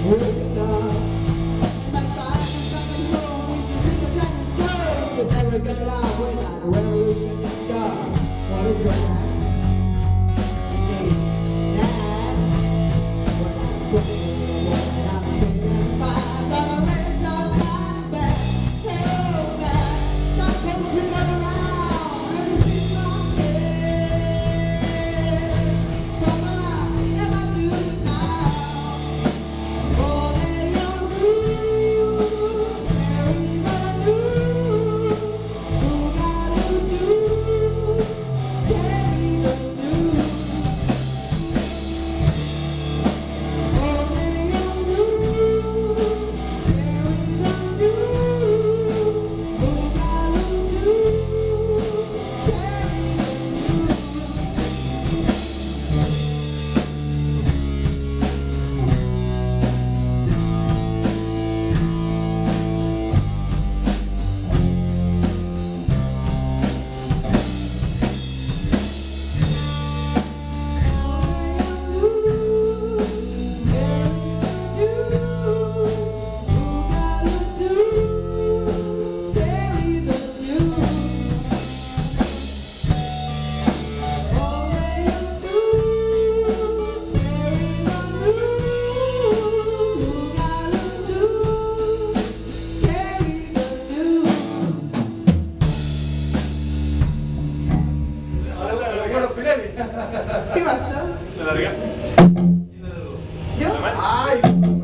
¿Qué pasó? ¿La largaste? ¿Yo? ¡Ay!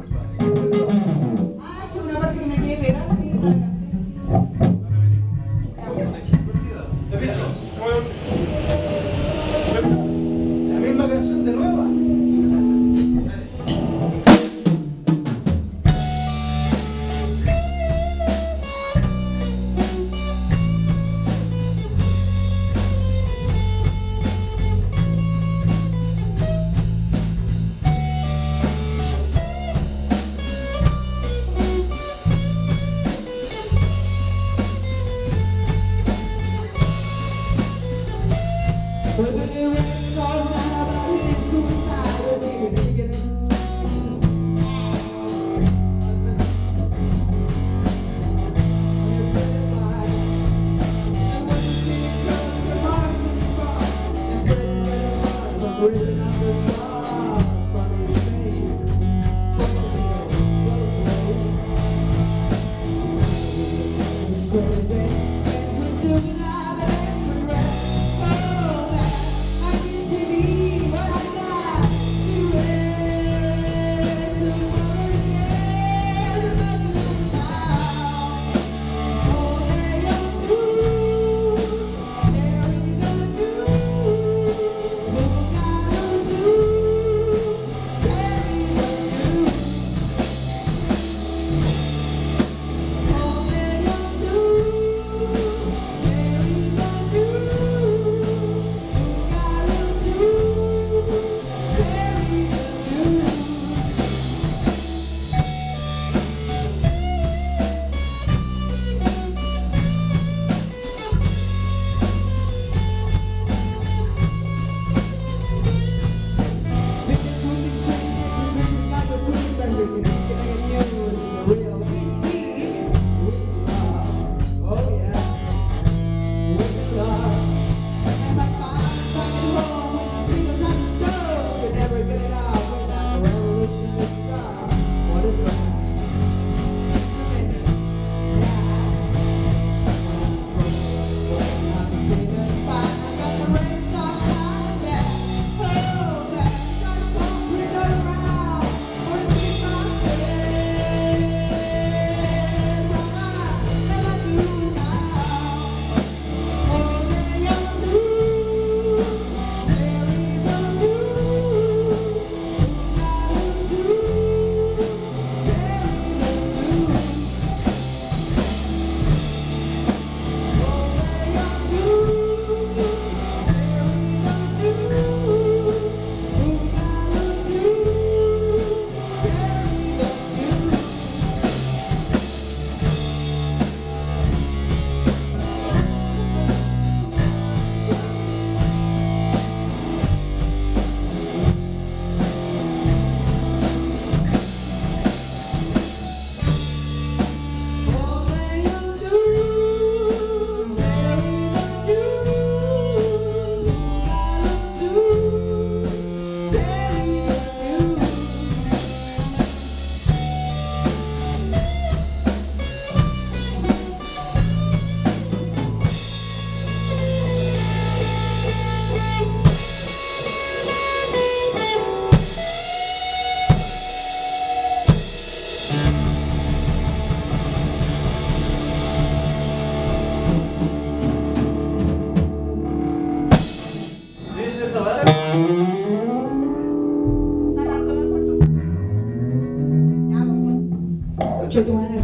Ah, que una parte que me quedé pegada, así que no la canté. ¿Te has dicho? La misma canción de nueva. When the rain falls down, I'm hitting suicide. Let's see me singing it. When you're terrified, and when the city comes, the heart to the bar, and Freddy's got his heart from ripping out the stars from his face. It's crazy. Friends were juvenile and they could rest. concha de tu madre.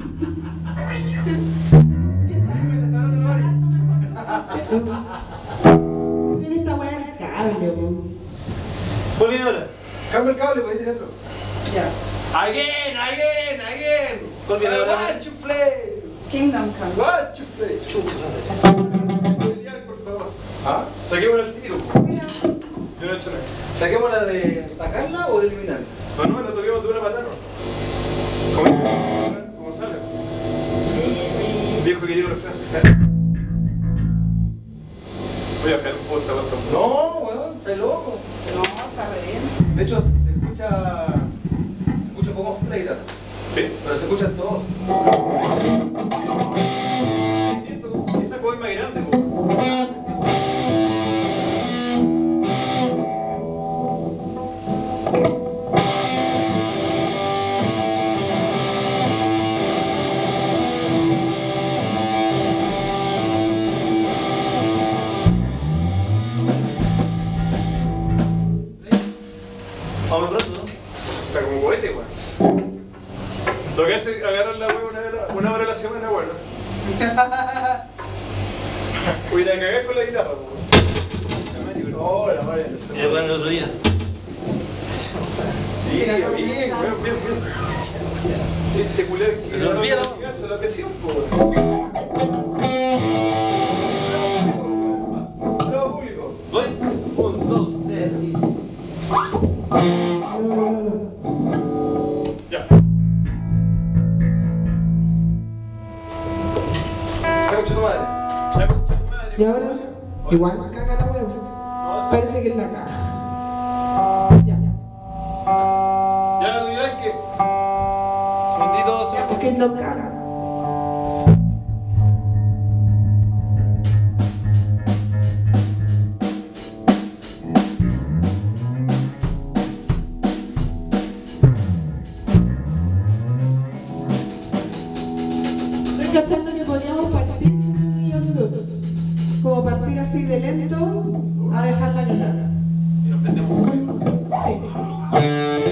Yo creo que esta weá es el cable, weón. ¿Cuál viene ahora? Cambia el cable, pues ahí tiene otro. Ya. Again. ¿Cuál viene ahora? One, two, play. Kingdom Come. One, two, play. Chucha. Por favor. ¿Ah? Saquémosla al tiro. Yo no he hecho nada. ¿Saquémosla de sacarla o de eliminarla? No, la toquemos de una patada, ¿no? ¿Cómo dice? ¿Cómo sale? Viejo querido refrán. Voy a pegar un poco esta vuelta. No, weón, estás loco. No, está bien. De hecho, se escucha un poco fuerte la guitarra. ¿Sí? Pero se escucha todo. Esa cosa es más grande, weón. Vamos pronto, ¿no? Está como cohete, weón. Lo que hace es agarrar la weón una hora a la semana, weón. Voy a ir a cagar con la guitarra, weón. No, la madre. Ya bueno, el otro día. Bien. Este culero que Se me olvida, ¿no? la presión, weón. Bravo, público. Voy. 1, 2, 3 y. No. Ya. Ya, concha tu madre. Ya, concha tu madre. Y ahora, igual caga la huevo. Parece que es la caja. Ya. Ya, no dirás que. Segundito, Ya, es que no caga. Estoy cachando que podríamos partir como partir así de lento a dejarla cagar. Y nos prendemos fuego. Sí.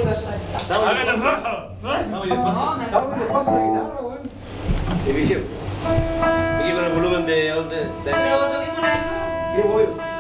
sonido ya está. Estamos ¡Háganlo despacio. solo! Estamos despacio. No, me Está muy despacio la guitarra, weón. Y dije, aquí con el volumen de... Pero toquémosla. Sí, voy.